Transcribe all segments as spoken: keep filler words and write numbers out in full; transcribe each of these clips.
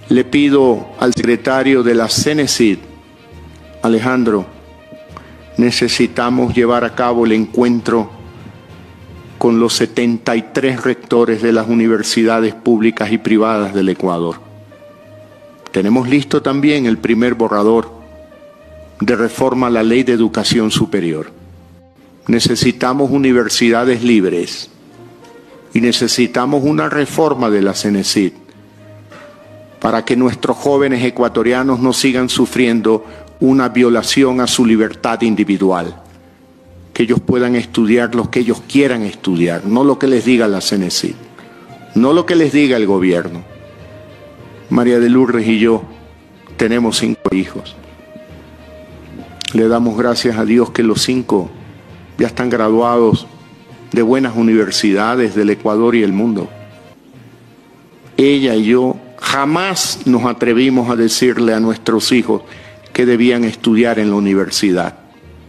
Le pido al secretario de la CENESID, Alejandro, necesitamos llevar a cabo el encuentro con los setenta y tres rectores de las universidades públicas y privadas del Ecuador. Tenemos listo también el primer borrador de reforma a la Ley de Educación Superior. Necesitamos universidades libres y necesitamos una reforma de la CENESID para que nuestros jóvenes ecuatorianos no sigan sufriendo una violación a su libertad individual, que ellos puedan estudiar lo que ellos quieran estudiar, no lo que les diga la CENESID, no lo que les diga el gobierno. María de Lourdes y yo tenemos cinco hijos. Le damos gracias a Dios que los cinco ya están graduados de buenas universidades del Ecuador y el mundo. Ella y yo jamás nos atrevimos a decirle a nuestros hijos que debían estudiar en la universidad.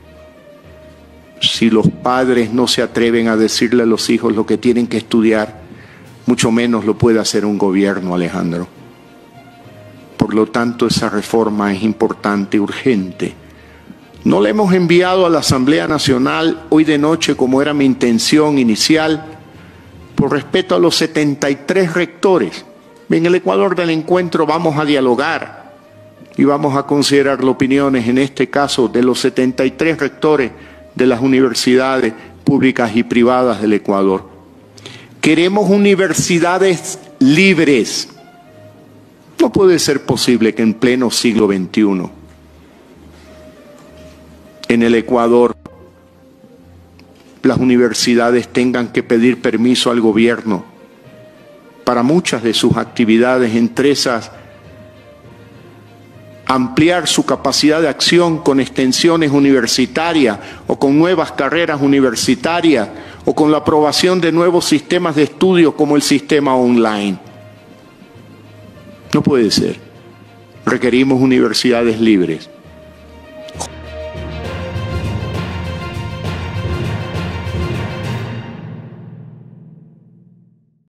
Si los padres no se atreven a decirle a los hijos lo que tienen que estudiar, mucho menos lo puede hacer un gobierno, Alejandro. Por lo tanto, esa reforma es importante, urgente. No la hemos enviado a la Asamblea Nacional hoy de noche, como era mi intención inicial, por respeto a los setenta y tres rectores. En el Ecuador del encuentro vamos a dialogar y vamos a considerar las opiniones, en este caso, de los setenta y tres rectores de las universidades públicas y privadas del Ecuador. Queremos universidades libres. No puede ser posible que en pleno siglo veintiuno, en el Ecuador, las universidades tengan que pedir permiso al gobierno para muchas de sus actividades, entre esas ampliar su capacidad de acción con extensiones universitarias o con nuevas carreras universitarias o con la aprobación de nuevos sistemas de estudio como el sistema online. No puede ser. Requerimos universidades libres.